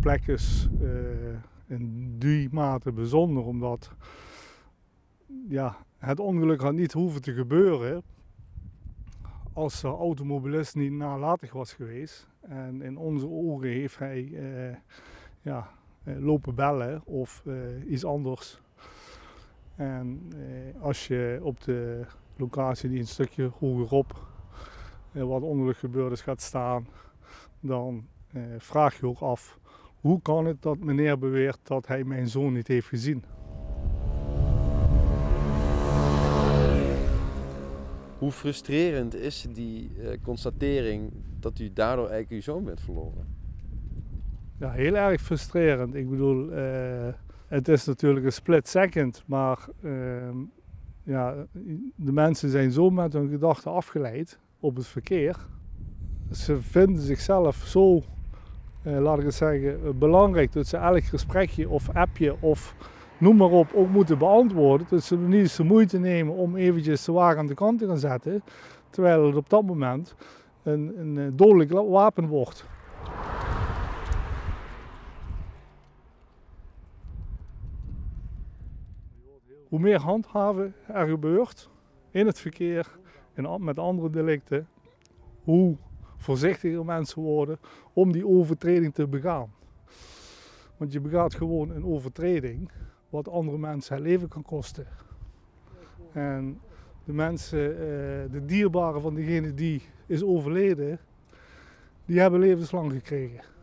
plek is in die mate bijzonder, omdat ja, het ongeluk had niet hoeven te gebeuren als de automobilist niet nalatig was geweest. En in onze ogen heeft hij lopen bellen of iets anders. En als je op de locatie die een stukje hogerop waar het ongeluk gebeurd is gaat staan, dan vraag je ook af, hoe kan het dat meneer beweert dat hij mijn zoon niet heeft gezien? Hoe frustrerend is die constatering dat u daardoor eigenlijk uw zoon bent verloren? Ja, heel erg frustrerend. Ik bedoel, het is natuurlijk een split second, maar de mensen zijn zo met hun gedachten afgeleid op het verkeer. Ze vinden zichzelf zo, laat ik het zeggen, belangrijk dat ze elk gesprekje of appje of noem maar op ook moeten beantwoorden. Dat ze niet eens de moeite nemen om eventjes de wagen aan de kant te gaan zetten, terwijl het op dat moment een dodelijk wapen wordt. Hoe meer handhaven er gebeurt in het verkeer en met andere delicten, hoe voorzichtiger mensen worden om die overtreding te begaan. Want je begaat gewoon een overtreding wat andere mensen het leven kan kosten. En de mensen, de dierbaren van degene die is overleden, die hebben levenslang gekregen.